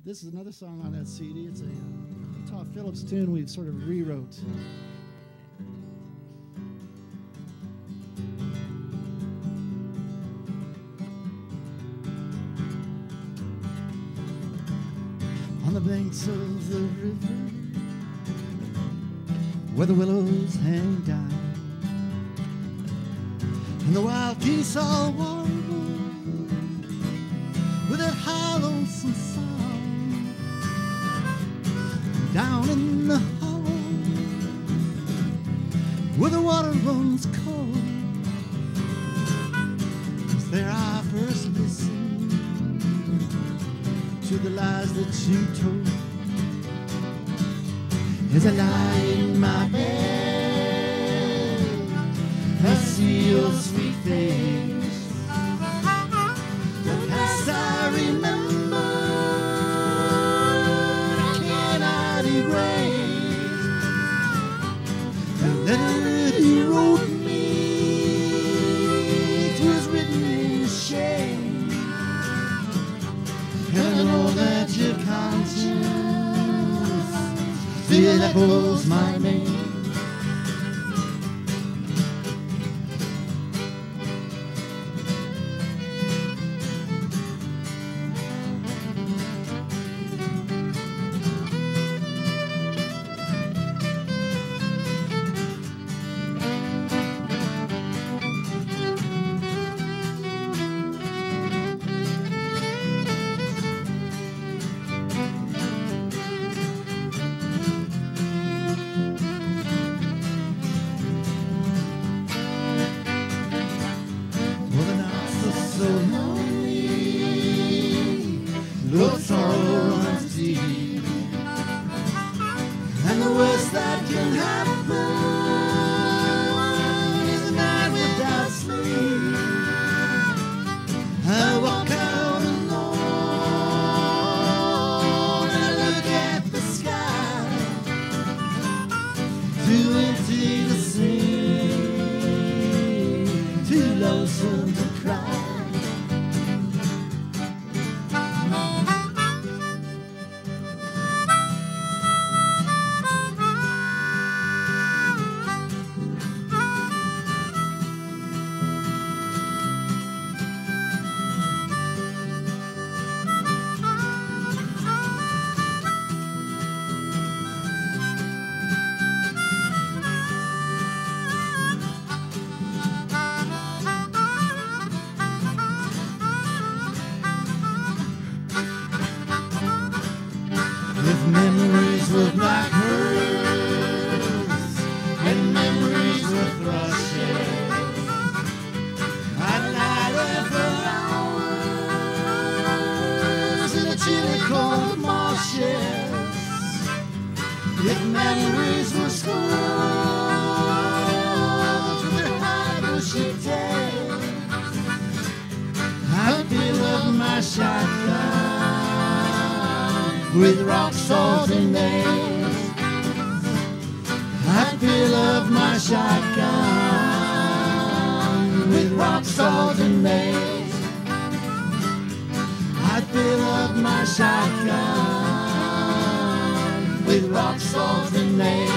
This is another song on that CD. It's a Utah Phillips tune we sort of rewrote. On the banks of the river, where the willows hang down, and the wild geese all warble with that high lonesome song. Down in the hollow where the water runs cold, 'cause there I first listened to the lies that you told. As I lie in my bed, I see your sweet face. The past I remember, I cannot erase. The letter you wrote me, it was written in shame. And I know that your conscience still echoes my name. With rock, salt, and nails, I'd fill up my shotgun. With rock, salt, and nails, I'd fill up my shotgun. With rock, salt, and nails.